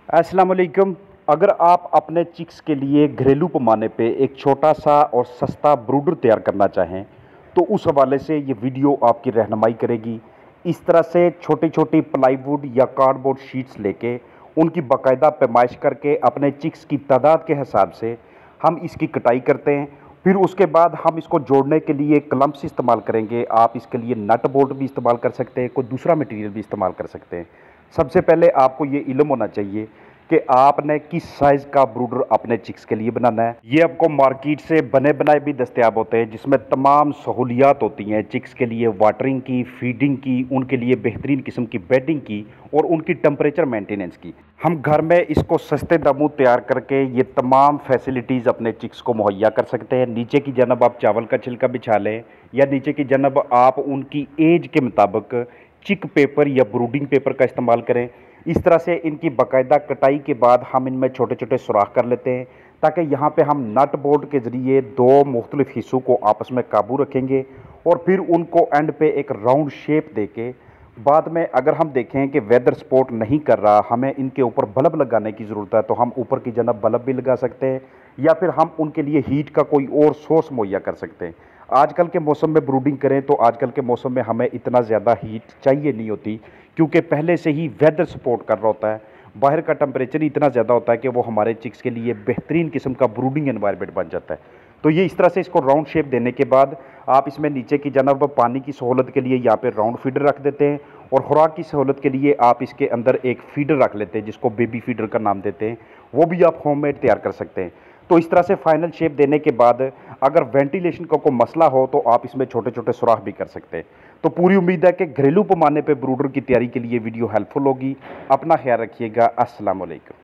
अस्सलाम वालेकुम। अगर आप अपने चिक्स के लिए घरेलू पैमाने पे एक छोटा सा और सस्ता ब्रूडर तैयार करना चाहें तो उस हवाले से ये वीडियो आपकी रहनुमाई करेगी। इस तरह से छोटी छोटी प्लाईवुड या कार्डबोर्ड शीट्स लेके उनकी बाकायदा पैमाइश करके अपने चिक्स की तादाद के हिसाब से हम इसकी कटाई करते हैं। फिर उसके बाद हम इसको जोड़ने के लिए क्लम्प्स इस्तेमाल करेंगे। आप इसके लिए नट बोल्ट भी इस्तेमाल कर सकते हैं, कोई दूसरा मटेरियल भी इस्तेमाल कर सकते हैं। सबसे पहले आपको ये इल्म होना चाहिए कि आपने किस साइज़ का ब्रूडर अपने चिक्स के लिए बनाना है। ये आपको मार्केट से बने बनाए भी दस्तयाब होते हैं, जिसमें तमाम सहूलियात होती हैं चिक्स के लिए, वाटरिंग की, फीडिंग की, उनके लिए बेहतरीन किस्म की बेडिंग की और उनकी टेम्परेचर मेंटेनेंस की। हम घर में इसको सस्ते दामों तैयार करके ये तमाम फैसिलिटीज़ अपने चिक्स को मुहैया कर सकते हैं। नीचे की जानब आप चावल का छिलका बिछा लें या नीचे की जानब आप उनकी एज के मुताबिक चिक पेपर या ब्रूडिंग पेपर का इस्तेमाल करें। इस तरह से इनकी बाकायदा कटाई के बाद हम इनमें छोटे छोटे सुराख कर लेते हैं, ताकि यहाँ पे हम नट बोल्ट के ज़रिए दो मुख्तलिफ हिस्सों को आपस में काबू रखेंगे और फिर उनको एंड पे एक राउंड शेप दे के बाद में अगर हम देखें कि वेदर सपोर्ट नहीं कर रहा, हमें इनके ऊपर बल्ब लगाने की ज़रूरत है, तो हम ऊपर की जनाब बल्ब भी लगा सकते हैं या फिर हम उनके लिए हीट का कोई और सोर्स मुहैया कर सकते हैं। आजकल के मौसम में ब्रूडिंग करें तो आजकल के मौसम में हमें इतना ज़्यादा हीट चाहिए नहीं होती, क्योंकि पहले से ही वेदर सपोर्ट कर रहा होता है। बाहर का टेम्परेचर इतना ज़्यादा होता है कि वो हमारे चिक्स के लिए बेहतरीन किस्म का ब्रूडिंग एनवायरनमेंट बन जाता है। तो ये इस तरह से इसको राउंड शेप देने के बाद आप इसमें नीचे की जानब पानी की सहूलत के लिए यहाँ पे राउंड फीडर रख देते हैं और खुराक की सहूलत के लिए आप इसके अंदर एक फीडर रख लेते हैं, जिसको बेबी फीडर का नाम देते हैं। वो भी आप होममेड तैयार कर सकते हैं। तो इस तरह से फाइनल शेप देने के बाद अगर वेंटिलेशन का कोई मसला हो तो आप इसमें छोटे छोटे सुराख भी कर सकते हैं। तो पूरी उम्मीद है कि घरेलू पैमाने पे ब्रूडर की तैयारी के लिए वीडियो हेल्पफुल होगी। अपना ख्याल रखिएगा। अस्सलाम वालेकुम।